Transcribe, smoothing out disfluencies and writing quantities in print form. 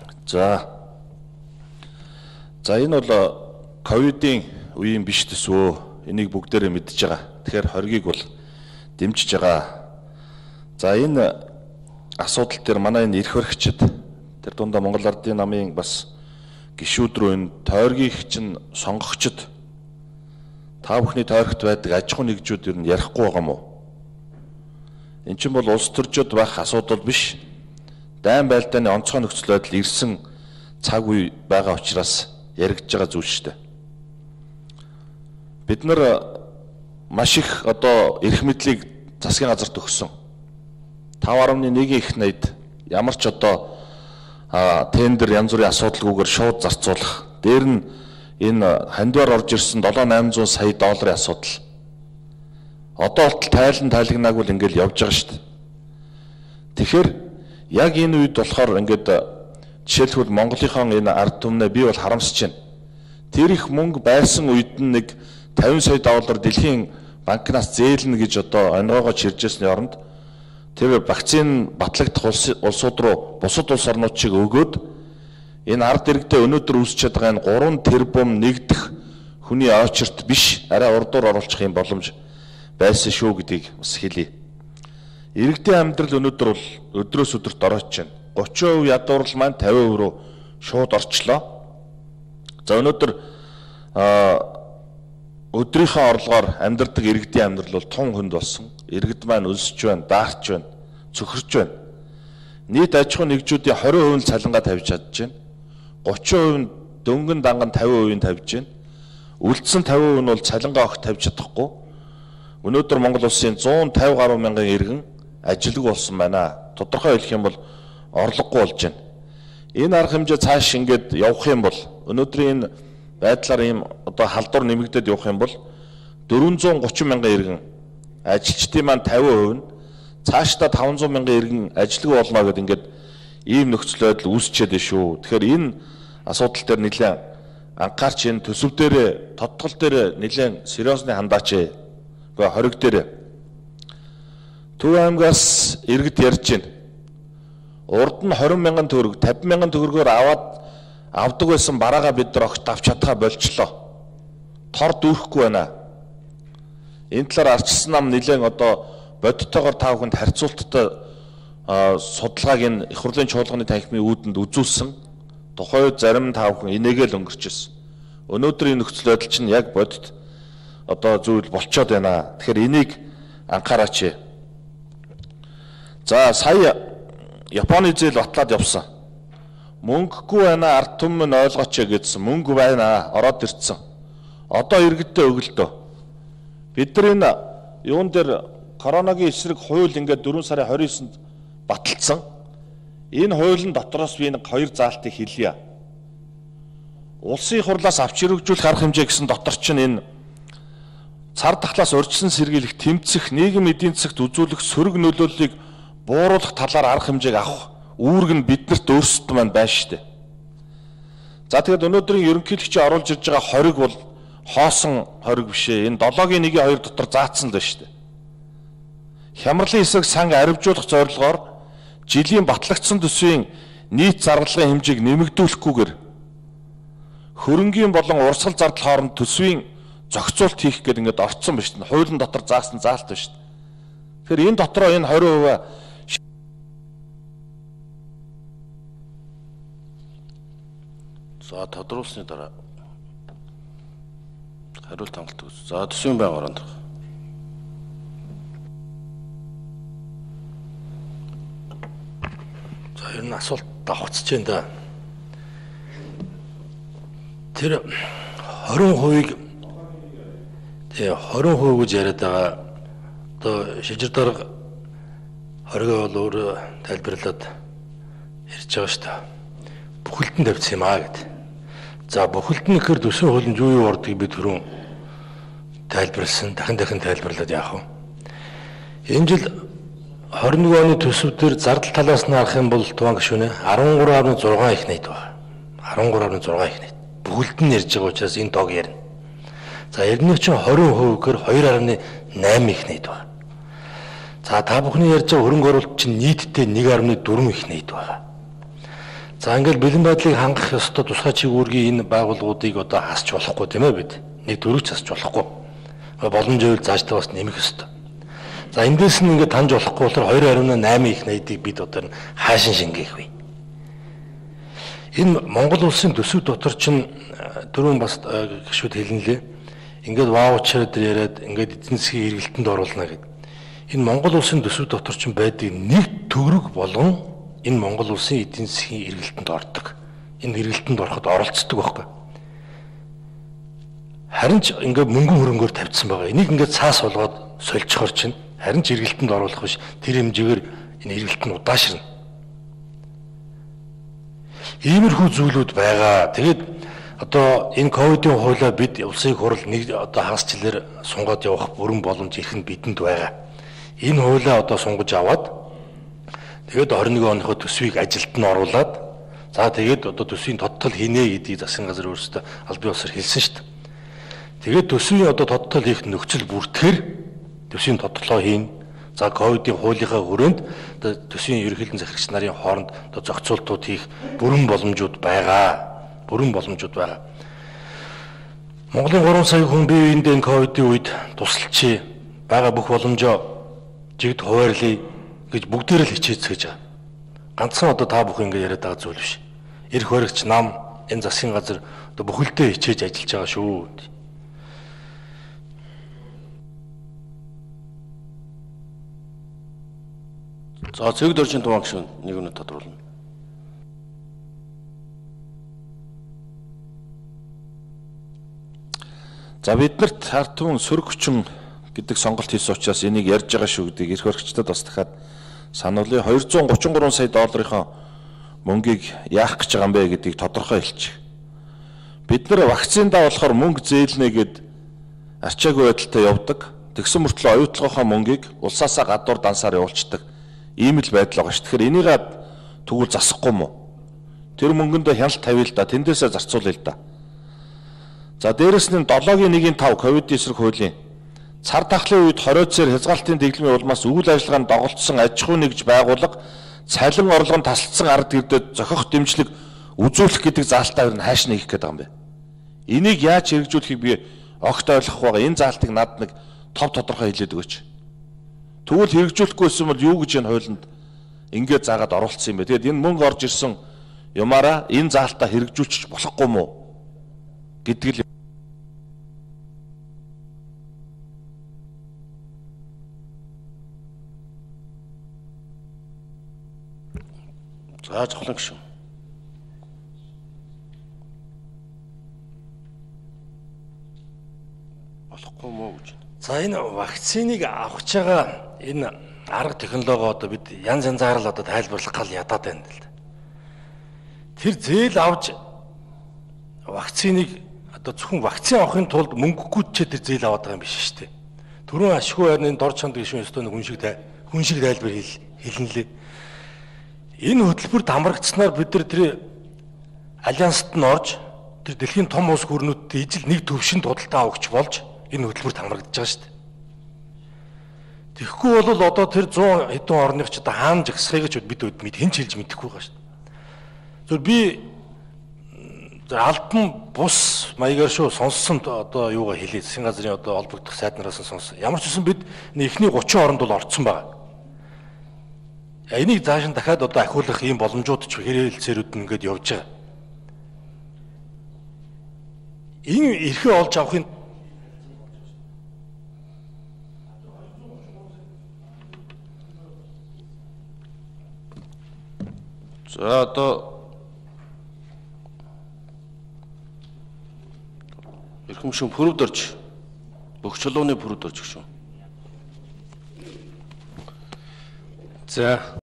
За энэ бол ковидын үеийн биш төсвөө. Энийг бүгдээрээ мэдж байгаа. Тэгэхээр хоргийг бол дэмжиж байгаа. За энэ асуудал дээр манай энэ эрх баригчид тэр дундаа Монгол Ардын намын бас гишүүд рүү энэ тойргийг чинь сонгогчд та бүхний тойрогт байдаг аж ахуй нэгжүүд ер нь ярихгүй байгаа мó. Эн чинь бол улс төрчид байх асуудал биш. Дайн байлдааны онцгой нөхцөл байдал ирсэн цаг үе байгаа учраас яригдж байгаа зүйл шүү дээ. Бид нар маш их одоо эрх мэдлийг засгийн газарт өгсөн. 5.1 их найд ямар ч одоо тендер янз бүрийн асуудалгүйгээр шууд зарцуулах. Дээр нь энэ хандвар орж ирсэн 7-800 сая долларын асуудал. Одоо болтол тайлагнаагүй л ингээл явж байгаа шүү дээ. Тэгэхээр яг энэ үед болохоор ингээд жишээлбэл Монголынхон энэ ард түмнээ би бол харамсаж байна. Тэр их мөнгө байсан үед нь нэг 50 сая доллар дэлхийн банкнаас зээлнэ гэж одоо онгойгоо чиржсэний оронд тэр вакцин батлагдах улсууд руу бусад улс орнууд шиг өгөөд энэ ард иргэдээ өнөөдөр үүсчихэд байгаа энэ 3 тэрбум нэгдэх хүний очерт биш арай урдуур оруулах юм боломж байсан шүү гэдгийг бас хэлье. Иргэдийн амьдрал өнөөдөр бол өдрөөс өдөрт ороож байна. 30% ядуурл маань 50% руу шууд орчлоо. За өнөөдөр өдрийнхөө орлогоор амьдардаг иргэдийн амьдрал бол тун хөнд болсон. Иргэд маань өлсөж байна, даарч байна, цөхөрч байна. Нийт аж ахуй нэгжүүдийн 20% нь цалингаа тавьж чадж байна. 30% нь дөнгөн данган 50% нь тавьж байна. Үлдсэн 50% нь бол цалингаа огт тавьж чадахгүй. Өнөөдөр Монгол улсын 150 гаруй мянган иргэн ажилгүй болсон байна. Тодорхой хэлэх юм бол орлогогүй болж байна. Энэ арга хэмжээ цааш ингээд явах юм бол өнөөдрийн энэ байдлаар ийм одоо халдвар нэмэгдээд явах юм бол 430 мянган иргэн ажилчдын маань 50% нь цаашдаа 500 мянган иргэн ажилгүй болно гэдээ ингээд ийм нөхцөл байдал үүсчихэд байна шүү. Тэгэхээр энэ асуудал дээр нэлээд анхаарч энэ төсөв дээр тодтгол дээр нэлээд сериусны хандаач. Гэхдээ хориг дээр Төв аймгаас иргэд ярьж байна. Урд нь 20 мянган төгрөг, 50 мянган төгрөгөөр авдаг байсан бараагаа бид нар огт авч чадхаа болчлоо. Тор дүүрэхгүй байна. Энэ талаар арчилсан нам нэлээд одоо бодтойгоор та бүхэнд харьцуулттай судалгааг энэ их хурлын чуулганы танхимын үүдэнд үзүүлсэн. Тухайн үед зарим та бүхэн инээгээл өнгөрч ирсэн. Өнөөдөр энэ нөхцөл байдал чинь яг бодит одоо зүйл болцоод байна. Тэгэхээр энийг анхаараач. За сая Японы зээл батлаад явсан. Мөнгөгүй байна ард түмэн ойлгооч гэдсэн. Мөнгө байна ороод ирцэн. Одоо иргэддээ өглөө. Бид нар энэ юун дээр коронагийн эсрэг хууль ингээд 4 сарын 29-нд баталсан. Энэ хуулийн дотроос би нэг 2 заалтыг хэлье. Улсын их хурлаас авч хэрэгжүүлэх арга хэмжээ гэсэн дотор чинь энэ цар тахлаас урьдчилан сэргийлэх, тэмцэх, нийгэм эдийн засагт үзүүлэх сөрөг нөлөөллийг бууруулах талаар арга хэмжээг авах үүрэг нь биднэрт өөрсдөд маань байна шүү дээ. За тэгээд өнөөдрийн ерөнхийлөгчийн оруулж ирж байгаа хориг бол хоосон хориг биш ээ. Энэ 7-гийн 1-2 дотор заасан л байна шүү дээ. Хямралын эсрэг санг арвижуулах зорилгоор жилийн батлагдсан төсвийн нийт зарлагын хэмжээг нэмэгдүүлэхгүйгээр хөрөнгийн болон урсгал зардал хооронд төсвийн зохицуулт хийх гэдэг ингээд орцсон байна шүү дээ. Хуулийн дотор заасан заалт байна шүү дээ. Тэгэхээр энэ дотроо энэ 20% за тодруулсны дараа хариулт хангалт өгсөн. За төсвийн байнга оронд. За ер нь асуулт давхцаж байна да. Тэр 20%-ийг 20% гэж яриад байгаа. Одоо шижир дарга хоригоо бол өөр тайлбарлаад ярьж байгаа шүү дээ. Бүхэлдэн тавьсан юм аа гэдэг. За бүхэлдэн гэхээр төсвийн хуулинд юу ордгийг би түрүүн тайлбарлсан. Дахин тайлбарлаад яах вэ? Энэ жил 21 оны төсөв дээр зардал талаас нь харах юм бол туван гишүүнэ 13.6 их найд байна. 13.6 их найд. Бүхэлдэн ярьж байгаа учраас энэ дог ярина. За эрдэнэ чинь 20% гэхээр 2.8 их найд байна. За та бүхний ярьж байгаа хөрөнгө оруулалт чинь нийтдээ 1.4 их найд байна. За ингээд бэлэн байдлыг хангах ёстой тусгай чиглэлгийн энэ байгууллагуудыг одоо хасч болохгүй тийм ээ бид. Нэг дөрөвч хасч болохгүй. Боломжтой зааштай бас нэмэх ёстой. За эндээс нь ингээд таньж болохгүй болохоор 2.8 их найдыг бид одоо хаашин шингээх вэ? Энэ Монгол улсын төсөв дотор чинь дөрөв бас гişүүд хэлнэлээ. Ингээд ваучер дээр яриад ингээд эзэн засгийн эргэлтэнд оруулна гэдэг. Энэ Монгол улсын төсөв дотор чинь байдаг нэг төгрөг болгон энэ Монгол улсын эдийн засгийн эргэлтэнд ордог. Энэ эргэлтэнд ороход оролцдог байхгүй. Харин ч ингээд мөнгөн хөрөнгөөр тавьчихсан байгаа. Энийг ингээд цаас болгоод сольчхоор чинь харин ч эргэлтэнд оруулах биш. Тэр хэмжээгээр энэ эргэлтэн удаашрна. Иймэрхүү зүйлүүд байгаа. Тэгээд одоо энэ ковидын хуулиа бид улсын хурал нэг одоо хагасчлаар сунгаад явах бүрэн боломж ихэнд бидэнд байгаа. Энэ хуулиа одоо сунгаж аваад тэгээд 21 оныхоо төсвийг ажилд нь оруулад за тэгээд одоо төсвийн тодтол хийнэ гэдгийг засгийн газар өөрсдөө аль бие усаар хэлсэн шүү дээ. Тэгээд төсвийн одоо тодтол хийх нөхцөл бүртгэхээр төсвийн тодтолоо хийн. За ковидын хуулийнхаа хүрээнд одоо төсвийн ерөнхийлөгчийн захирагч нарын хооронд одоо зохицуултууд хийх бүрэн боломжууд байгаа. Бүрэн боломжууд байгаа. Монголын 3 сая хүн бие биендээ ковидын үед тусалчи байгаа бүх боломжоо жигд хуваарлъя гэж бүгдээр л хичээцгэж байгаа. Ганцхан одоо та бүхэн ингэ яриад байгаа зүйл биш. Эрх баригч нам энэ засгийн газар одоо бүхэлдээ хичээж ажиллаж байгаа шүү. За цэг дөржин туван гишүүн нэг үнэ тодруулна. За биднэрт ард түмэн сөрөг хүчин гэдэг сонголт хийсэн учраас энийг ярьж байгаа шүү гэдгийг эрх баригчдад бас дахиад сануулъя. 233 сая долларын мөнгийг яах гэж байгаа юм бэ гэдгийг тодорхой хэлчих. Бид нар вакциндаа болохоор мөнгө зээлнэ гэд арчаагүй байдалтай явдаг. Тэгсэн мөртлөө оюутлогынхоо мөнгийг улсаасаа гадуур дансаар явуулцдаг. Ийм л байдал байгаа ш. Тэгэхээр энийг тэгвэл засахгүй мó. Тэр мөнгөндөө хяналт тавья л да. Тэндээсээ зарцуулъя л да. За дээрэс нь 7-1-5 ковид эсрэг хуулийн цар тахлын үед хориоцоор хязгаалтын дэглэмийн улмаас үйл ажиллагаанд доголдсон аж ахуй нэгж байгууллага цалин орлого нь тасалдсан ард ирдэд зохих дэмжлэг үзүүлэх гэдэг заалтаа хааш нэгэх гээд байгаа юм бэ. Энийг яаж хэрэгжүүлэхийг би огт ойлгох байгаа. Энэ заалтыг над нэг тов тодорхой хэлээд өгөөч. Тэгвэл хэрэгжүүлэхгүйсэн бол юу гэж энэ хуулинд ингээд заагаад оруулсан юм бэ? Тэгээд энэ мөнгө орж ирсэн юмараа энэ заалтаа хэрэгжүүлчих болохгүй мó гэдэг л. За жохлон гишүүн. Болохгүй мó гэж. За энэ вакциныг авах гэж байгаа энэ арга технологи одоо бид янз янзаар л одоо тайлбарлах гал ядаад байна л да. Тэр зээл авч вакциныг одоо зөвхөн вакцин авахын тулд мөнгөгүй ч тэр зээл аваад байгаа юм биш шүү дээ. Түрүүн ашгүй байрны дор чанд гишүүн өстөө хүн шиг тайлбар хэлнэлээ. Энэ хөтөлбөрт хамрагдсанаар бид нар тэр альянсд нь орж тэр дэлхийн том улс гүрнүүдтэй ижил нэг төвшин худалдаа авахч болж энэ хөтөлбөрт хамрагдаж байгаа шүү дээ. Тэгэхгүй бол одоо тэр 100 хэдэн орных ч одоо хаана жагсахыг ч бид хэн ч хэлж мэдэхгүй байгаа шүү дээ. Зөв би албан бус маягаар шүү сонссон одоо юугаа хэлээ засгийн газрын одоо холбогдох сайд нараас сонссон. Ямар ч үсэн бид эхний 30 оронд бол орцсон байгаа. Энийг зааш нь дахиад одоо ахиулах ийм боломжууд ч хэрэгэлцээрүүд нь ингээд явж байгаа. Энэ эрхээ олж авахын За одоо эрхэмшин пүрэвд орж бүх чулууны пүрэвд орж гişүүн. За